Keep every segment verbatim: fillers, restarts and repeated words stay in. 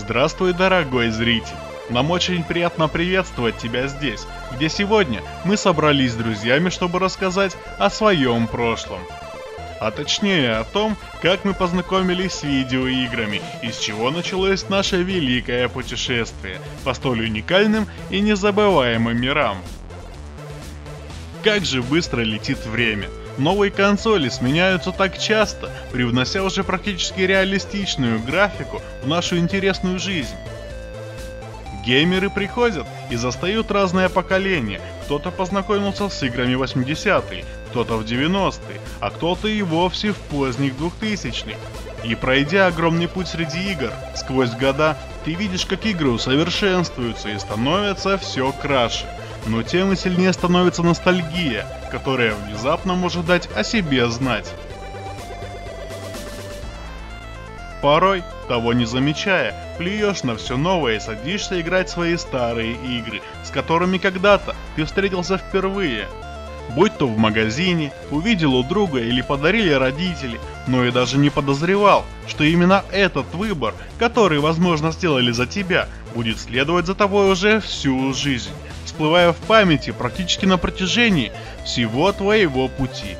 Здравствуй, дорогой зритель! Нам очень приятно приветствовать тебя здесь, где сегодня мы собрались с друзьями, чтобы рассказать о своем прошлом. А точнее о том, как мы познакомились с видеоиграми и с чего началось наше великое путешествие по столь уникальным и незабываемым мирам. Как же быстро летит время! Новые консоли сменяются так часто, привнося уже практически реалистичную графику в нашу интересную жизнь. Геймеры приходят и застают разное поколение. Кто-то познакомился с играми восьмидесятых, кто-то в девяностые, а кто-то и вовсе в поздних двухтысячных. И пройдя огромный путь среди игр, сквозь года, ты видишь, как игры усовершенствуются и становятся все краше. Но тем и сильнее становится ностальгия, которая внезапно может дать о себе знать. Порой, того не замечая, плюешь на все новое и садишься играть в свои старые игры, с которыми когда-то ты встретился впервые. Будь то в магазине, увидел у друга или подарили родители, но и даже не подозревал, что именно этот выбор, который, возможно, сделали за тебя, будет следовать за тобой уже всю жизнь, всплывая в памяти практически на протяжении всего твоего пути.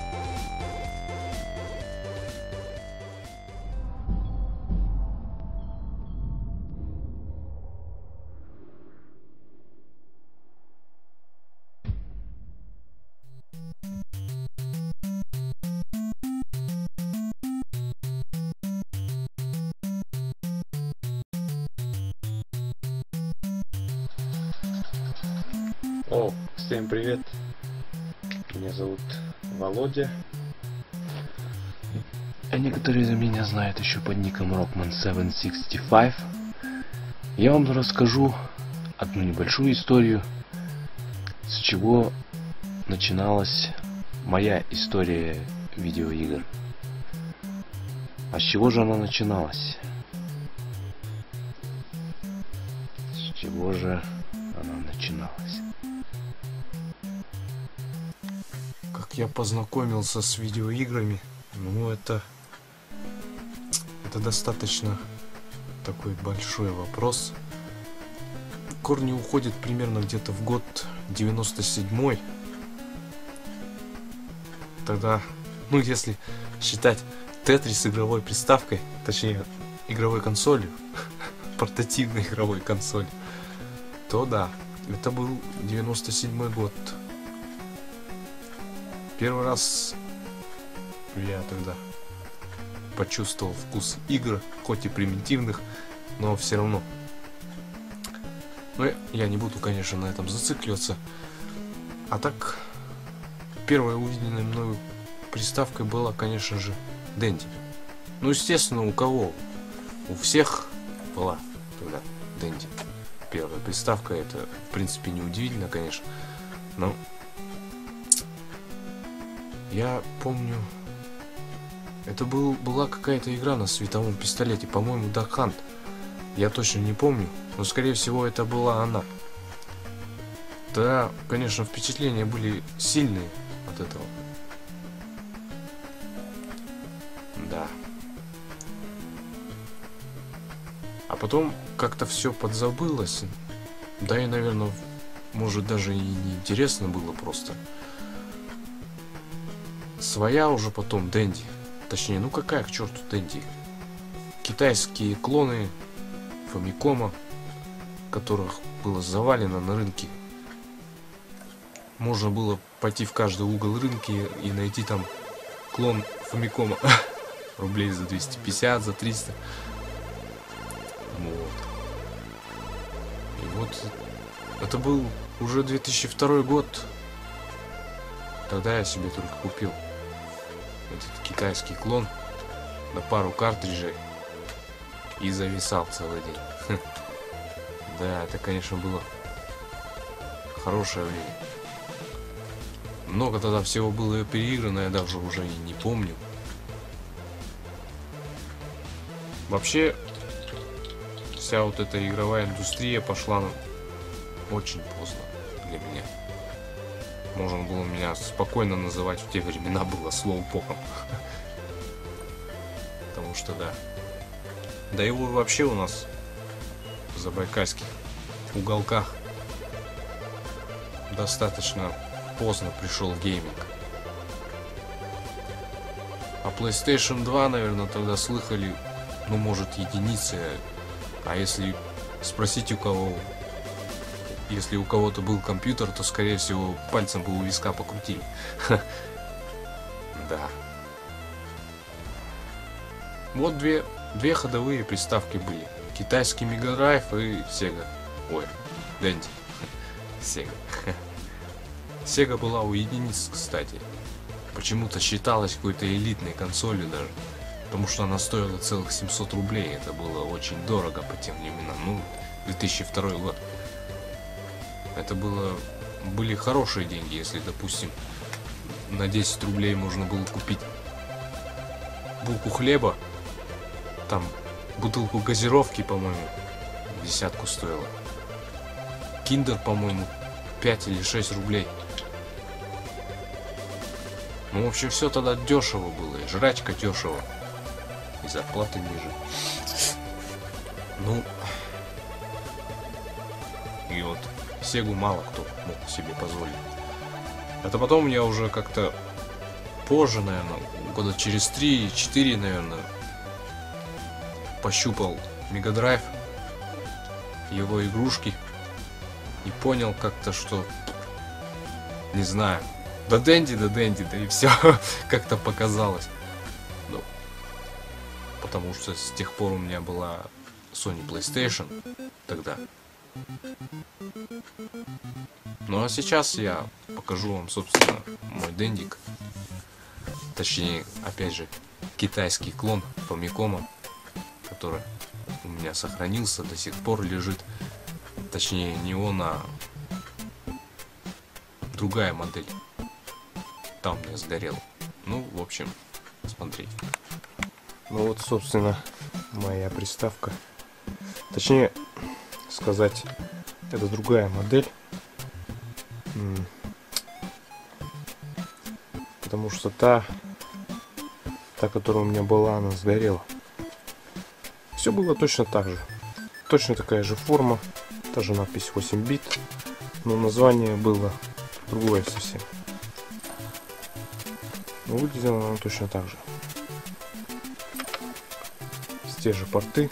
О, всем привет! Меня зовут Володя. А некоторые меня знают еще под ником Rockman семь шестьдесят пять. Я вам расскажу одну небольшую историю, с чего начиналась моя история видеоигр. А с чего же она начиналась? С чего же она начиналась? Как я познакомился с видеоиграми, ну это это достаточно такой большой вопрос. Корни уходят примерно где-то в год девяносто седьмой. Тогда, ну если считать Тетрис игровой приставкой, точнее игровой консолью, портативной игровой консолью, то да, это был девяносто седьмой год. Первый раз я тогда почувствовал вкус игр, хоть и примитивных, но все равно. Но я не буду, конечно, на этом зацикливаться. А так, первой увиденной мною приставкой была, конечно же, Dendy. Ну, естественно, у кого? У всех была тогда Dendy. Первая приставка, это, в принципе, не удивительно, конечно, но я помню, это был, была какая-то игра на световом пистолете, по-моему, Duck Hunt. Я точно не помню, но, скорее всего, это была она. Тогда, конечно, впечатления были сильные от этого. Да. А потом как-то все подзабылось. Да и, наверное, может, даже и не интересно было просто. Своя уже потом Dendy. Точнее, ну какая к черту Dendy? Китайские клоны Famicom, которых было завалено на рынке. Можно было пойти в каждый угол рынка и найти там клон Famicom рублей за двести пятьдесят, за триста. Вот. И вот это был уже две тысячи второй год. Тогда я себе только купил этот китайский клон на пару картриджей и зависал целый день. Да, это, конечно, было хорошее время. Много тогда всего было переиграно, я даже уже и не помню. Вообще, вся вот эта игровая индустрия пошла очень поздно для меня. Можно было меня спокойно называть в те времена было слоупоком. Потому что да. Да его вообще у нас забайкальских уголках достаточно поздно пришел в гейминг. А PlayStation два, наверное, тогда слыхали, ну, может, единицы. А если спросить у кого, если у кого-то был компьютер, то, скорее всего, пальцем бы у виска покрутили. Да. Вот две, две ходовые приставки были. Китайский Mega Drive и Sega. Ой, Dendy. Sega. Sega была у единиц, кстати. Почему-то считалась какой-то элитной консолью даже. Потому что она стоила целых семьсот рублей. Это было очень дорого по тем временам. Ну, две тысячи второй год. Это было... были хорошие деньги, если, допустим, на десять рублей можно было купить булку хлеба. Там бутылку газировки, по-моему, десятку стоила. Киндер, по-моему, пять или шесть рублей. Ну, в общем, все тогда дешево было. И жрачка дешево. И зарплаты ниже. Ну, и вот Сегу мало кто мог себе позволить. Это потом я уже как-то позже, наверное, года через три-четыре, наверное, пощупал Mega Drive, его игрушки, и понял как-то, что, не знаю, да Dendy, да Dendy, да и все как-то показалось. Ну, потому что с тех пор у меня была Sony PlayStation тогда. Ну а сейчас я покажу вам, собственно, мой Дендик. Точнее, опять же, китайский клон Famicom, который у меня сохранился, до сих пор лежит. Точнее, не он, а другая модель. Там мне сгорел. Ну, в общем, смотрите. Ну вот, собственно, моя приставка. Точнее сказать, это другая модель. Потому что та, та, которая у меня была, она сгорела. Все было точно так же. Точно такая же форма. Та же надпись восемь бит. Но название было другое совсем. Но выглядело оно точно так же. Те же порты.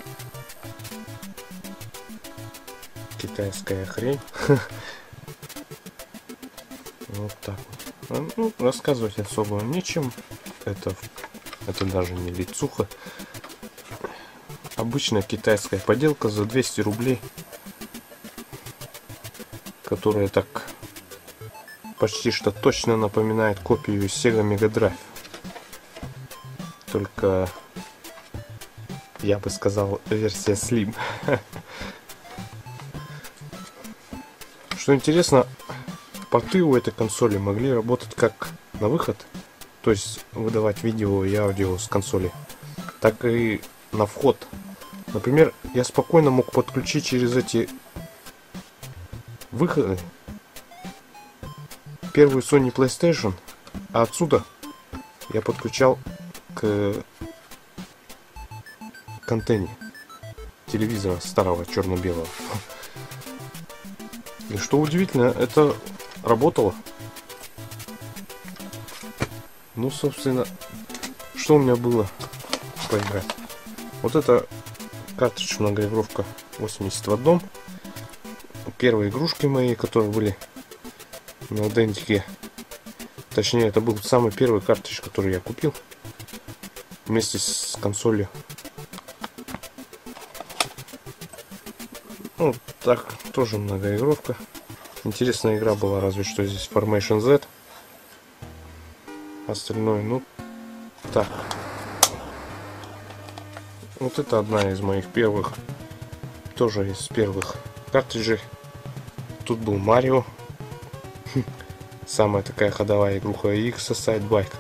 Китайская хрень. Вот так вот. Ну, рассказывать особо нечем. Это, это даже не лицуха. Обычная китайская поделка за двести рублей. Которая так почти что точно напоминает копию Sega Mega Drive. Только, я бы сказал, версия Slim. Что интересно, порты у этой консоли могли работать как на выход, то есть выдавать видео и аудио с консоли, так и на вход. Например, я спокойно мог подключить через эти выходы первую Sony PlayStation, а отсюда я подключал к, к антенне телевизора старого черно-белого. И что удивительно, это работало. Ну, собственно, что у меня было поиграть? Вот это картридж многоигровка восемьдесят в одном. Первые игрушки мои, которые были на Дендике. Точнее, это был самый первый картридж, который я купил вместе с консолью. Ну, так, тоже многоигровка. Интересная игра была, разве что здесь Formation Z. Остальное, ну, так. Вот это одна из моих первых, тоже из первых картриджей. Тут был Марио. Самая такая ходовая игруха X Sidebike.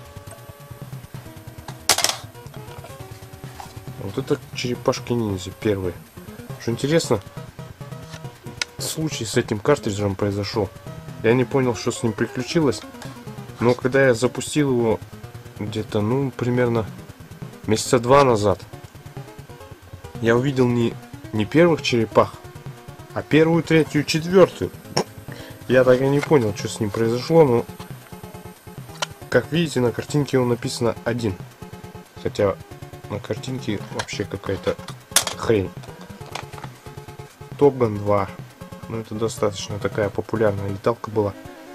Вот это черепашки ниндзя первые. Что интересно, случай с этим картриджем произошел. Я не понял, что с ним приключилось. Но когда я запустил его где-то, ну, примерно месяца два назад, я увидел не не первых черепах, а первую, третью, четвертую. Я так и не понял, что с ним произошло, но как видите, на картинке он написано один. Хотя на картинке вообще какая-то хрень. Топ Ган два. Ну, это достаточно такая популярная леталка была.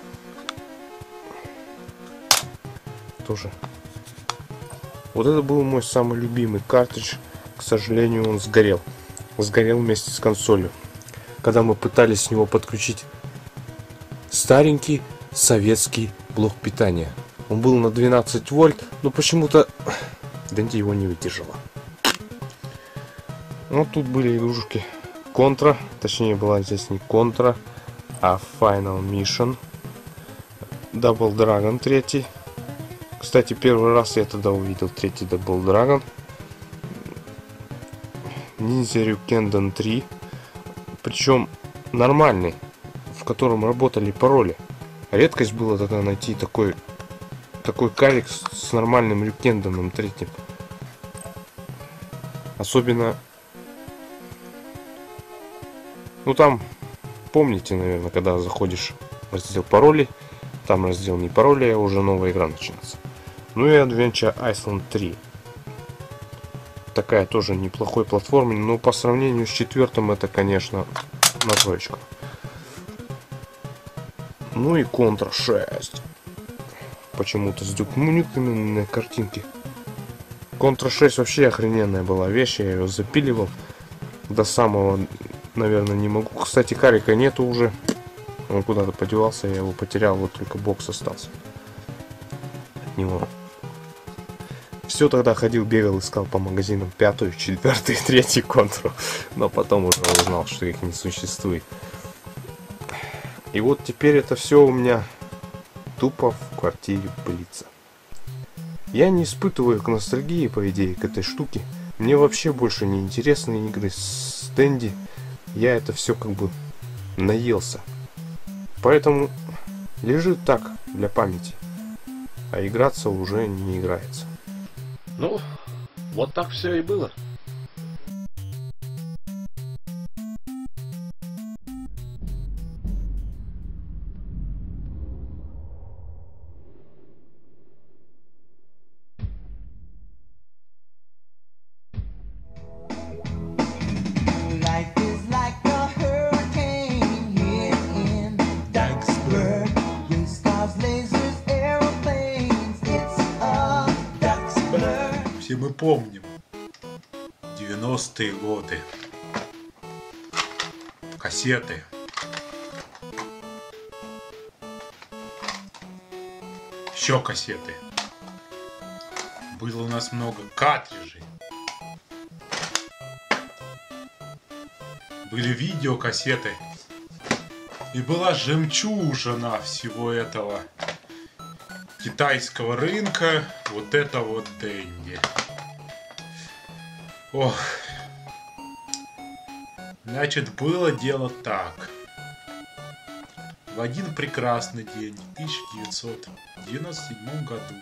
Тоже. Вот это был мой самый любимый картридж. К сожалению, он сгорел. Сгорел вместе с консолью. Когда мы пытались с него подключить старенький советский блок питания. Он был на двенадцать вольт, но почему-то Денди его не выдержала. Вот тут были игрушки Контра, точнее была здесь не Контра, а Final Mission, Double Dragon третий. Кстати, первый раз я тогда увидел третий Double Dragon. Ninja Ryukenden три, причем нормальный, в котором работали пароли. Редкость было тогда найти такой такой карик с нормальным Рюкенденом третьим. Особенно, ну там, помните, наверное, когда заходишь в раздел паролей, там раздел не пароли, а уже новая игра начинается. Ну и Adventure Island три. Такая тоже неплохой платформер, но по сравнению с четвертым это, конечно, на троечку. Ну и Контра шесть. Почему-то с дюкмуниками на картинке. Контра шесть вообще охрененная была вещь, я ее запиливал до самого, наверное, не могу. Кстати, карика нету уже, он куда-то подевался, я его потерял, вот только бокс остался от него. Все, тогда ходил, бегал, искал по магазинам пятую, четвертую, третью Контру, но потом уже узнал, что их не существует. И вот теперь это все у меня тупо в квартире пылится. Я не испытываю к ностальгии, по идее, к этой штуке. Мне вообще больше не интересны игры с Денди. Я это все как бы наелся. Поэтому лежит так, для памяти. А играться уже не играется. Ну, вот так все и было. Все мы помним девяностые годы, кассеты, еще кассеты. Было у нас много картриджей, были видеокассеты, и была жемчужина всего этого китайского рынка, вот это вот Денди. Ох. Значит, было дело так. В один прекрасный день, в тысяча девятьсот девяносто седьмом году,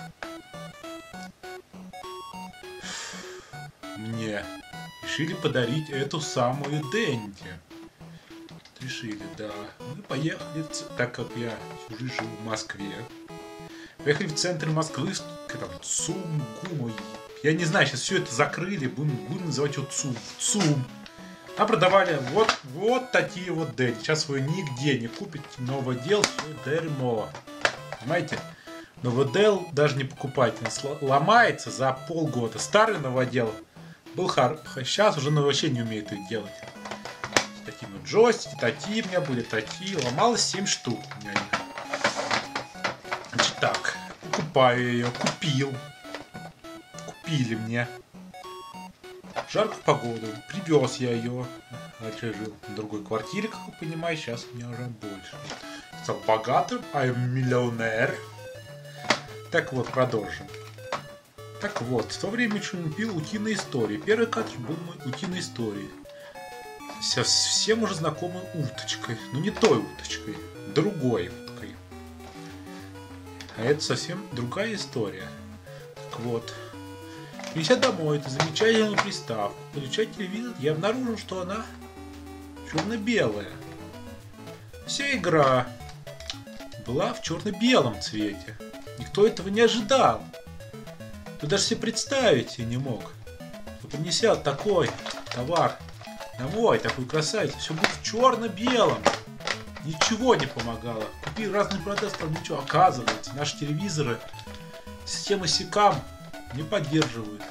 мне решили подарить эту самую Денди. Решили, да. Мы поехали, так как я всю жизнь жил в Москве. Поехали в центр Москвы, там, ЦУМ, ГУМ. Я не знаю, сейчас все это закрыли, будем, будем называть его ЦУМ. ЦУМ. Там продавали вот, вот такие вот Денди. Сейчас вы нигде не купите новодел, все дерьмо. Понимаете? Новодел даже не покупайте. Ломается за полгода. Старый новодел был хороший. Сейчас уже вообще не умеет их делать. Такие вот джойстики, такие у меня были, такие. Ломалось семь штук у меня. Значит так, покупаю ее, купил. Купили мне. Жаркую погоду, привез я ее. Раньше я жил в другой квартире, как вы понимаете, сейчас у меня уже больше. Стал богатым, а я миллионер. Так вот, продолжим. Так вот, в то время что пил «Утиные истории». Первый картридж был мой «Утиные истории». Со всем уже знакомой уточкой. Но не той уточкой, другой уткой. А это совсем другая история. Так вот, Придя домой, эту замечательную приставку, включая телевизор, я обнаружил, что она черно-белая. Вся игра была в черно-белом цвете. Никто этого не ожидал. Ты даже себе представить себе не мог, что принеся такой товар домой, такую красавицу, все будет в черно-белом. Ничего не помогало. Купи разные продукты, там ничего. Оказывается, наши телевизоры системы сикам не поддерживают.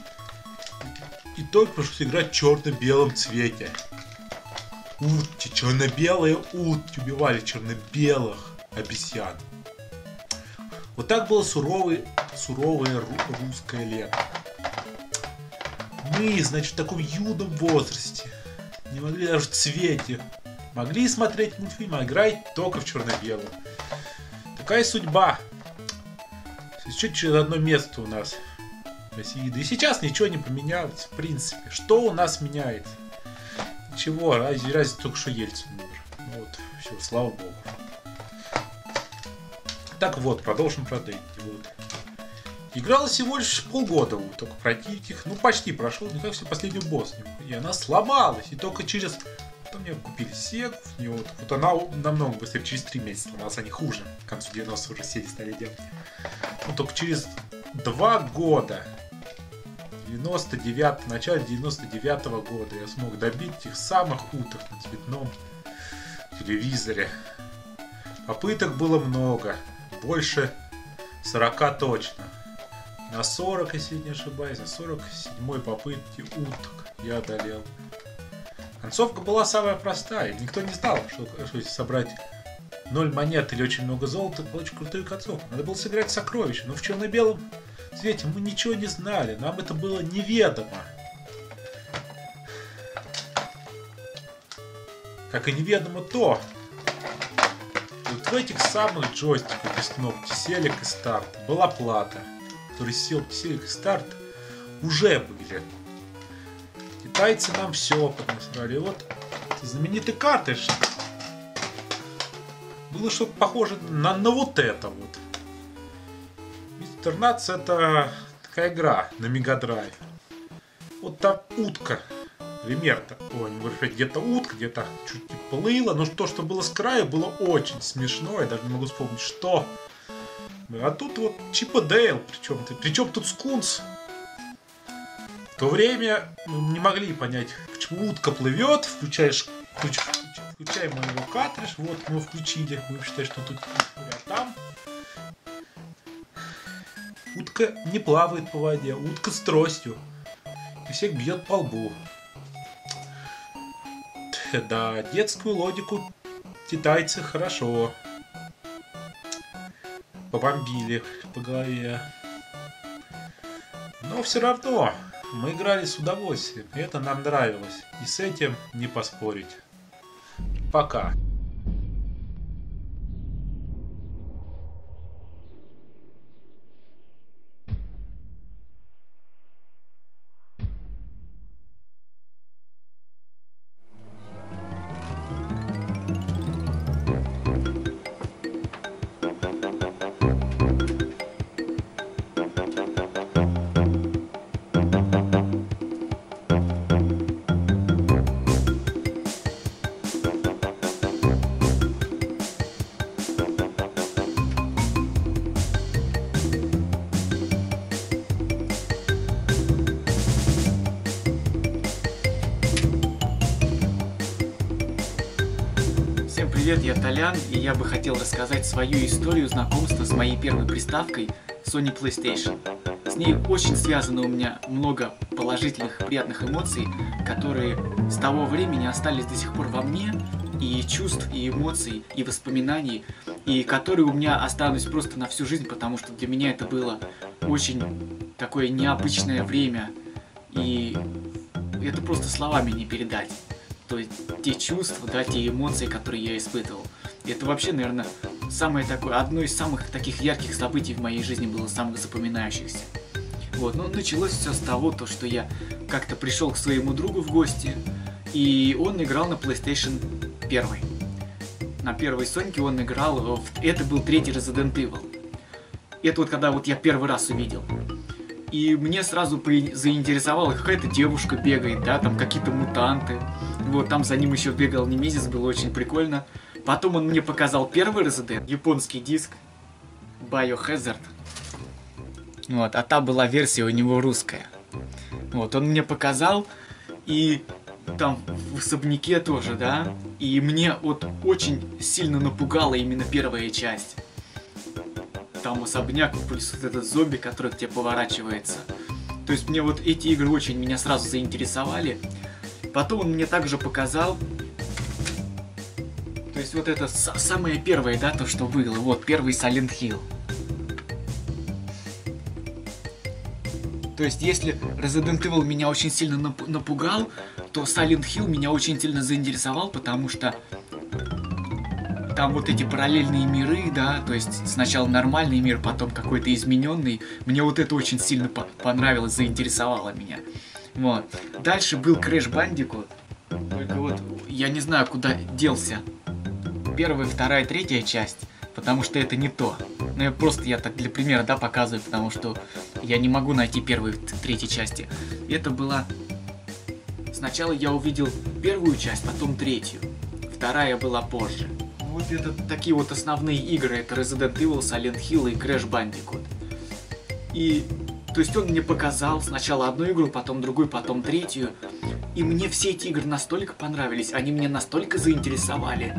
И только пришлось играть в черно-белом цвете. Утки, черно-белые утки убивали черно-белых обезьян. Вот так было суровое, суровое ру- русское лето. Мы, значит, в таком юном возрасте не могли даже в цвете. Могли смотреть мультфильм, а играть только в черно-белом. Такая судьба. Чуть через одно место у нас в России. Да и сейчас ничего не поменялось, в принципе. Что у нас меняется? Ничего, разве, разве только что Ельцин умер. Вот, все, слава богу. Так вот, продолжим про Денди. Вот. Играла всего лишь полгода, вот, только пройти их, ну почти прошел, не как все последний босс. И она сломалась, и только через... Потом мне купили Сегу, и вот, вот она намного быстрее, через три месяца сломалась, а не хуже. К концу девяностых уже все стали делать. Ну только через два года, девяносто девятый, в начале девяносто девятого года, я смог добить тех самых уток на цветном телевизоре. Попыток было много, больше сорока точно. На сорок, если не ошибаюсь, на сорок седьмой попытке уток я одолел. Концовка была самая простая, никто не знал, что, что если собрать ноль монет или очень много золота, получить крутую концовку. Надо было сыграть сокровище, но в черно-белом цвете мы ничего не знали, нам это было неведомо. Как и неведомо то, вот в этих самых джойстиках без кнопки Select и Start была плата, которая Select и Start уже были. Китайцы нам все поднасрали. Вот знаменитый картридж было что-то похоже на, на вот это вот. Мистер Натс — это такая игра на Мегадрайв. Вот там утка. Пример-то. Ой, не говорю, где-то утка, где-то чуть не плыла. Но то, что было с краю, было очень смешно. Я даже не могу вспомнить, что. А тут вот Чип и Дейл. Причем, причем тут Скунс. В то время мы не могли понять, почему утка плывет, включаешь, включ, включаем его картридж, вот мы его включили, мы считаем, что тут а там утка не плавает по воде, утка с тростью и всех бьет по лбу. Да, детскую логику китайцы хорошо побомбили по голове, но все равно мы играли с удовольствием, и это нам нравилось, и с этим не поспорить. Пока. Привет, я Толян, и я бы хотел рассказать свою историю знакомства с моей первой приставкой Sony PlayStation. С ней очень связано у меня много положительных, приятных эмоций, которые с того времени остались до сих пор во мне, и чувств, и эмоций, и воспоминаний, и которые у меня останутся просто на всю жизнь, потому что для меня это было очень такое необычное время, и это просто словами не передать. То есть те чувства, да, те эмоции, которые я испытывал. И это вообще, наверное, самое такое, одно из самых таких ярких событий в моей жизни было, самых запоминающихся. Вот, но началось все с того, то, что я как-то пришел к своему другу в гости, и он играл на PlayStation один. На первой Соньке он играл, в... это был третий Resident Evil. Это вот когда вот я первый раз увидел. И мне сразу по- заинтересовало, какая-то девушка бегает, да, там какие-то мутанты. Вот, там за ним еще бегал Немезис, было очень прикольно. Потом он мне показал первый Resident, японский диск, Biohazard. Вот, а та была версия у него русская. Вот, он мне показал, и там в особняке тоже, да. И мне вот очень сильно напугала именно первая часть. Там особняк, плюс вот этот зомби, который к тебе поворачивается. То есть мне вот эти игры очень меня сразу заинтересовали. Потом он мне также показал... То есть вот это самое первое, да, то, что было. Вот, первый Silent Hill. То есть если Resident Evil меня очень сильно напугал, то Silent Hill меня очень сильно заинтересовал, потому что... Там вот эти параллельные миры, да, то есть сначала нормальный мир, потом какой-то измененный. Мне вот это очень сильно по понравилось, заинтересовало меня. Вот. Дальше был Crash Bandicoot. Только вот я не знаю, куда делся первая, вторая, третья часть, потому что это не то. Ну, я просто, я так для примера, да, показываю, потому что я не могу найти первую, третью части. Это была... Сначала я увидел первую часть, потом третью. Вторая была позже. Вот это такие вот основные игры, это Resident Evil, Silent Hill и Crash Bandicoot. И, то есть он мне показал сначала одну игру, потом другую, потом третью. И мне все эти игры настолько понравились, они меня настолько заинтересовали.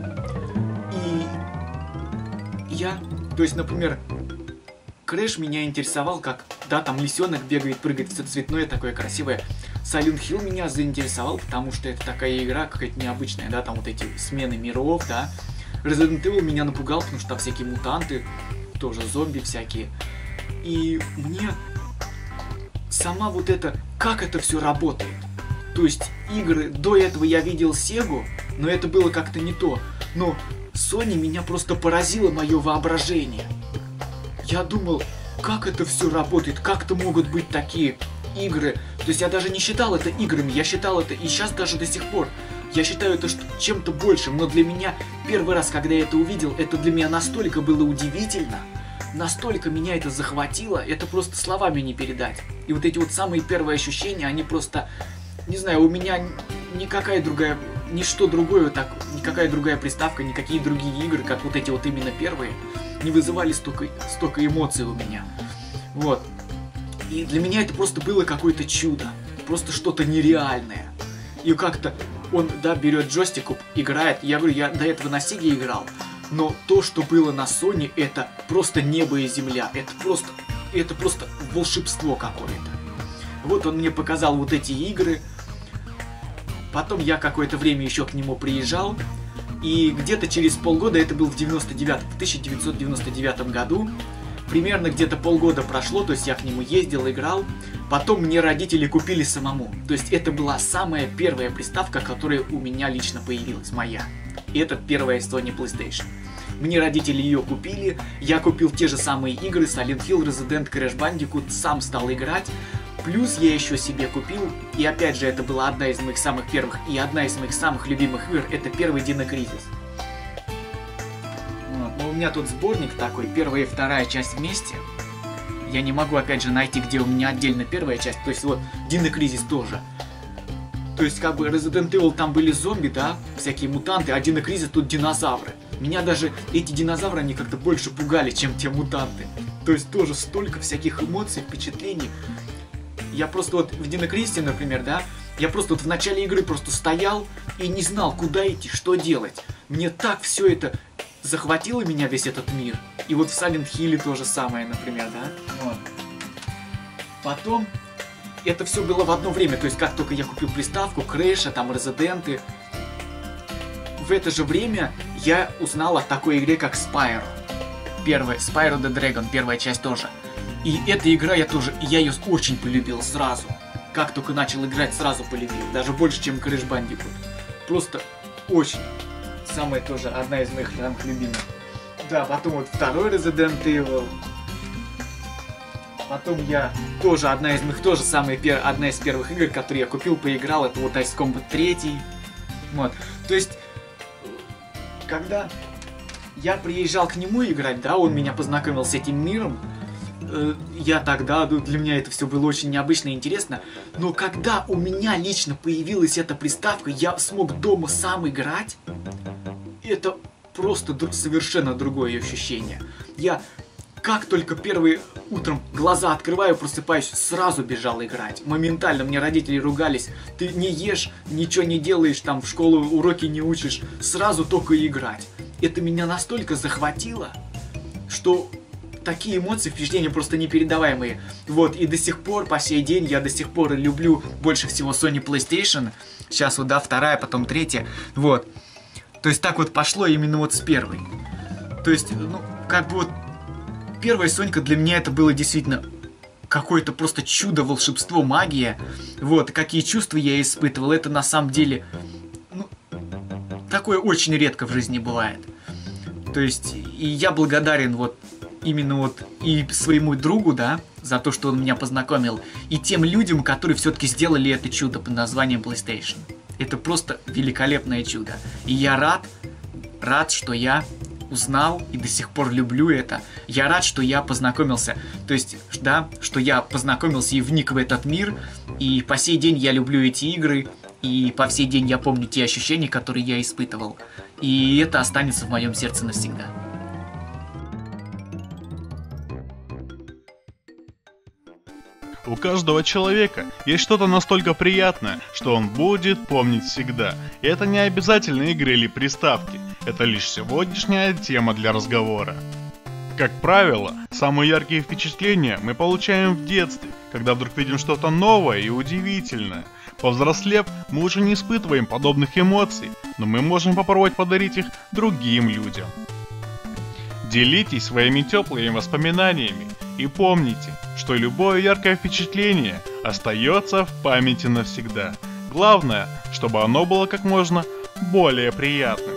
И я, то есть, например, Crash меня интересовал, как, да, там лисенок бегает, прыгает, все цветное, такое красивое. Silent Hill меня заинтересовал, потому что это такая игра какая-то необычная, да, там вот эти смены миров, да. Resident Evil меня напугал, потому что там всякие мутанты, тоже зомби всякие. И мне сама вот это, как это все работает. То есть игры, до этого я видел Сегу, но это было как-то не то. Но Sony меня просто поразило мое воображение. Я думал, как это все работает, как-то могут быть такие игры. То есть я даже не считал это играми, я считал это, и сейчас даже до сих пор, я считаю это чем-то большим. Но для меня, первый раз, когда я это увидел, это для меня настолько было удивительно, настолько меня это захватило, это просто словами не передать. И вот эти вот самые первые ощущения, они просто, не знаю, у меня никакая другая, ничто другое, так, никакая другая приставка, никакие другие игры, как вот эти вот именно первые, не вызывали столько, столько эмоций у меня. Вот. И для меня это просто было какое-то чудо, просто что-то нереальное. И как-то он, да, берет джойстик, играет. Я говорю, я до этого на Сеге играл, но то, что было на Sony, это просто небо и земля. Это просто, это просто волшебство какое-то. Вот он мне показал вот эти игры. Потом я какое-то время еще к нему приезжал. И где-то через полгода, это был в девяносто девятом, в тысяча девятьсот девяносто девятом году, примерно где-то полгода прошло, то есть я к нему ездил, играл. Потом мне родители купили самому. То есть это была самая первая приставка, которая у меня лично появилась, моя. И это первая Sony PlayStation. Мне родители ее купили, я купил те же самые игры, Silent Hill, Resident, Crash Bandicoot, сам стал играть. Плюс я еще себе купил, и опять же это была одна из моих самых первых и одна из моих самых любимых игр, это первый Dino Crisis. Вот. Но у меня тут сборник такой, первая и вторая часть вместе. Я не могу опять же найти, где у меня отдельно первая часть, то есть вот Dino Crisis тоже. То есть как бы Resident Evil там были зомби, да, всякие мутанты, а Dino Crisis тут динозавры. Меня даже эти динозавры, они как-то больше пугали, чем те мутанты. То есть тоже столько всяких эмоций, впечатлений. Я просто вот в Dino Crisis, например, да, я просто вот в начале игры просто стоял и не знал, куда идти, что делать. Мне так все это захватило меня, весь этот мир. И вот в Silent Hill то же самое, например, да. Вот. Потом это все было в одно время, то есть как только я купил приставку, Крэша, там Резиденты, в это же время я узнал о такой игре, как Spyro. Первая, Spyro the Dragon, первая часть тоже. И эта игра я тоже, я ее очень полюбил сразу. Как только начал играть, сразу полюбил. Даже больше, чем Crash Bandicoot. Просто очень. Самая тоже одна из моих самых любимых. Да, потом вот второй Resident Evil. Потом я тоже одна из моих, тоже самая пер, одна из первых игр, которые я купил, поиграл, это вот Ice Combat три. Вот. То есть, когда я приезжал к нему играть, да, он меня познакомил с этим миром. э, я тогда, ну, для меня это все было очень необычно и интересно. Но когда у меня лично появилась эта приставка, я смог дома сам играть. Это просто дру- совершенно другое ощущение. Я как только первые утром глаза открываю, просыпаюсь, сразу бежал играть. Моментально мне родители ругались. Ты не ешь, ничего не делаешь, там в школу уроки не учишь. Сразу только играть. Это меня настолько захватило, что такие эмоции, впечатления просто непередаваемые. Вот, и до сих пор, по сей день, я до сих пор люблю больше всего Sony PlayStation. Сейчас вот, да, вторая, потом третья. Вот. То есть так вот пошло именно вот с первой. То есть, ну, как бы вот первая Сонька для меня это было действительно какое-то просто чудо, волшебство, магия. Вот, какие чувства я испытывал, это на самом деле, ну, такое очень редко в жизни бывает. То есть, и я благодарен вот именно вот и своему другу, да, за то, что он меня познакомил, и тем людям, которые все-таки сделали это чудо под названием PlayStation. Это просто великолепное чудо. И я рад, рад, что я узнал и до сих пор люблю это. Я рад, что я познакомился, то есть, да, что я познакомился и вник в этот мир, и по сей день я люблю эти игры, и по сей день я помню те ощущения, которые я испытывал. И это останется в моем сердце навсегда. У каждого человека есть что-то настолько приятное, что он будет помнить всегда. И это не обязательно игры или приставки, это лишь сегодняшняя тема для разговора. Как правило, самые яркие впечатления мы получаем в детстве, когда вдруг видим что-то новое и удивительное. Повзрослев, мы уже не испытываем подобных эмоций, но мы можем попробовать подарить их другим людям. Делитесь своими теплыми воспоминаниями и помните, что любое яркое впечатление остается в памяти навсегда. Главное, чтобы оно было как можно более приятным.